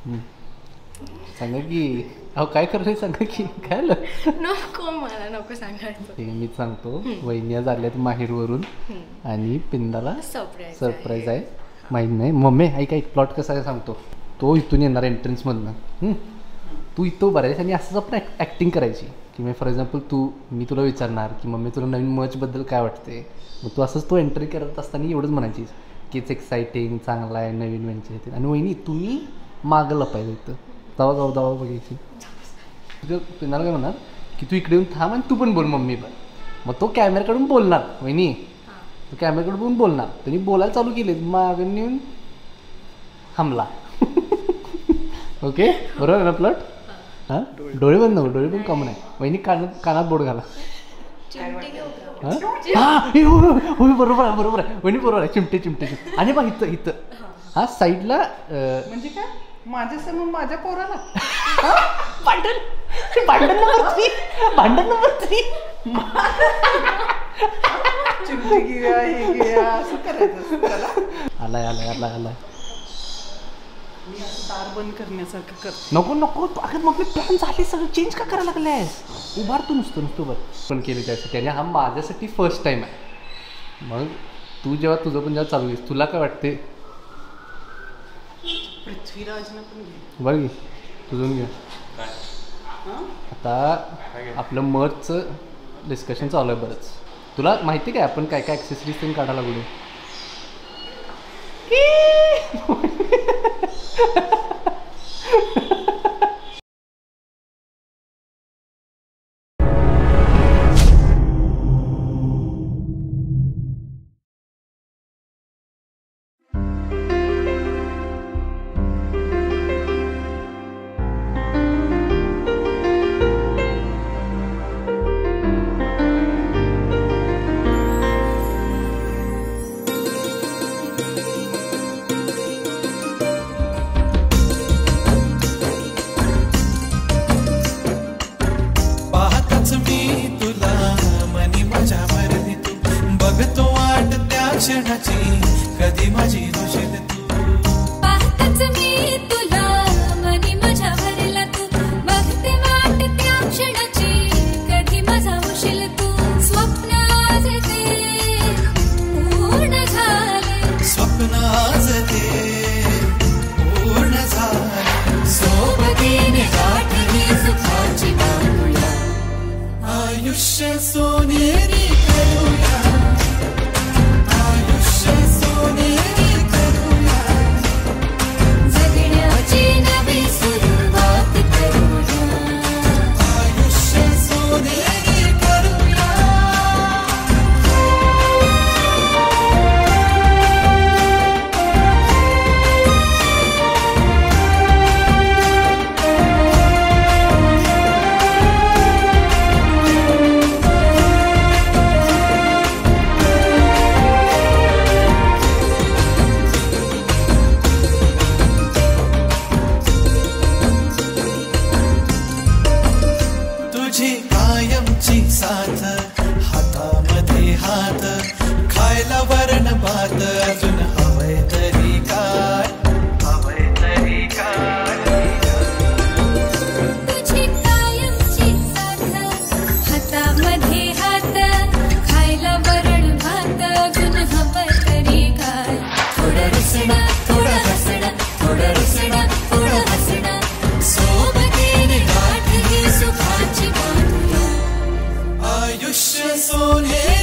सांगा की अहो काय करायचं सांगा की काय आलं नको मला नको सांगायचं. ठीक आहे मीच सांगतो. वहिनी आज आल्यात माहेरवरून आणि पिंदाला सरप्राईज आहे. माहीत नाही मम्मी ऐका एक प्लॉट कसा आहे सांगतो. तो इथून येणार एंट्रन्समधनं. तू इथं उभा राहायचं आणि असंच आपण ॲक्टिंग करायची की मी फॉर एक्झाम्पल मी तुला विचारणार की मम्मी तुला नवीन मचबद्दल काय वाटते. मग तू असंच तो एंट्री करत असताना एवढंच म्हणायचीस की इट्स एक्साइटिंग चांगला आहे नवीन वेंचर येते आणि वहिनी तुम्ही मागं लपायचं इथं दवा बघायची. तुझं पिंदाला काय म्हणणार की तू इकडे येऊन थांब आणि तू पण बोल मम्मी पण. मग तो कॅमेऱ्याकडून बोलणार वहिनी तो कॅमेऱ्याकडून पण बोलणार. त्यांनी बोलायला चालू केले मागं येऊन हमला. ओके बरोबर आहे ना प्लॉट. हां डोळे बंद नको डोळे पण कॉमन आहे. वहिनी कानात बोट घाला. हां बरोबर आहे वहिनी बरोबर आहे. चिमटे आणि बा इथं हा साईडला म्हणजे काय माझ्या समोर माझ्या पोराला भांडण नंबर 3 चिमटी घ्या हे घ्या असं करायचं. आलाय मी असं दार बंद करण्यासारखं करतो. नको अगं मग मी प्लॅन झाले सगळं चेंज का करायला लागलायस. उभार तू नुसतं उभार पण केले त्यासाठी आणि हा माझ्यासाठी फर्स्ट टाईम आहे. मग तू जेव्हा तुझं पण जेव्हा चालू आहेस तुला काय वाटते. पृथ्वीराजनं पण घे बरं घे तुझून घे. आता आपलं मर्चचं डिस्कशन चालू आहे बरंच. तुला माहिती काय आपण काय ॲक्सेसरीज पण काढायला लागलो. कधी माझी होशील तू पाहतच मी तुला मनी माझ्या भरला तू बघते वाट त्या क्षणाची कधी माझा होशील तू स्वप्न आज ते पूर्ण झाले स्वप्न आज ते पूर्ण झाले सोबतीने गाठली सुखाची बांधूया आयुष्य सोनेरी करूया हातामध्ये हात खायला वरण भात अजून हवय तरी काय तुझी कायमची साथ हातामध्ये हात खायला वरण भात अजून हवय तरी काय थोडं रुसणं थोडं हसणं थोडं रुसणं थोडं हसणं सोबतीने गाठली सुखाची बांधूया आयुष्य सोने